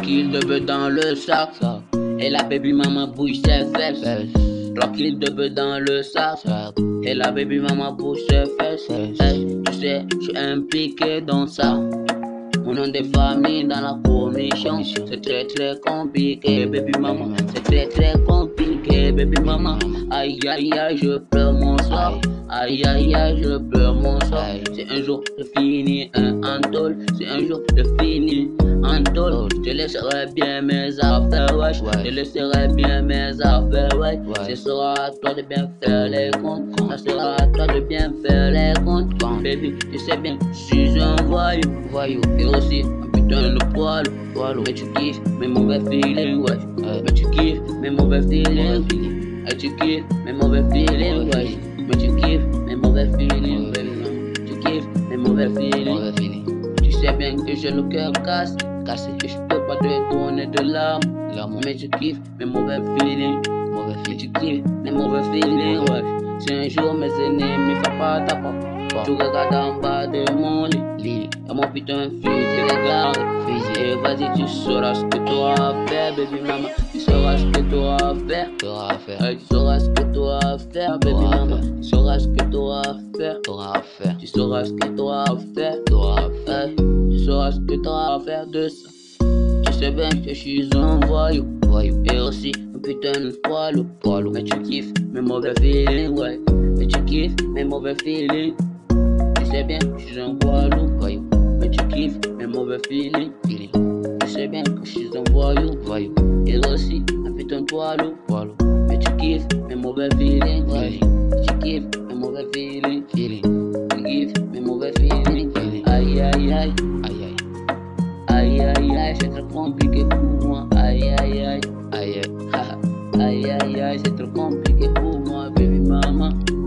Tranquille de bœuf dans le sac. Et la baby maman bouge ses fesses. Tranquille de bœuf dans le sac. Et la baby maman bouge ses fesses. Hey, tu sais, je suis impliqué dans ça. Mon nom de famille dans la commission. C'est très très compliqué, baby maman. C'est très très compliqué, baby maman. Aïe aïe aïe, je pleure mon sort. Aïe aïe aïe, je pleure mon sort. C'est un jour de fini un tôle. C'est un jour de fini un tôle. Je laisserai bien mes affaires, wesh. Je laisserai bien mes affaires, wesh. Ce sera à toi de bien faire les comptes. Ça sera à toi de bien faire les comptes. Baby, tu sais bien, je suis un voyou. Et aussi un putain de poil. Mais tu kiffes mes mauvais feelings, wesh. Mais tu kiffes mes mauvais feelings. Et tu kiffes mes mauvais feelings, wesh. Mais tu kiffes mes mauvais feelings, baby. Tu kiffes mes mauvais feelings. Tu sais bien que j'ai le cœur cassé. Que je peux pas te donner de l'amour. Mais tu kiffes mes mauvais feelings. Mais tu kiffes mes mauvais feelings, wesh. Si un jour mes ennemis font pas ta part, tu regardes en bas de mon lit. Y'a mon putain fusil regarde. Et vas-y, tu sauras ce que t'auras à faire, baby maman. Tu sauras ce que t'auras à faire. Tu sauras ce que t'auras à faire, baby maman. Tu sauras ce que t'auras à faire. Tu sauras ce que t'auras à faire. Tu sauras ce que t'auras à faire de ça. Tu sais bien que je suis un voyou. Et aussi un putain de poilou. Mais tu kiffes mes mauvais feelings, ouais. Mais tu kiffes mes mauvais feelings. Tu sais bien que je suis un voyou. Mais tu kiffes mes mauvais feelings. Tu sais bien que je suis un voyou. Et aussi un putain de poilou. Mais tu kiffes mes mauvais feelings, ouais. Tu kiffes mes mauvais feelings. Tu kiffes mes mauvais feelings. Aïe aïe aïe. Aïe aïe aïe, c'est trop compliqué pour moi. Aïe aïe aïe. Aïe aïe aïe, c'est trop compliqué pour moi, baby maman.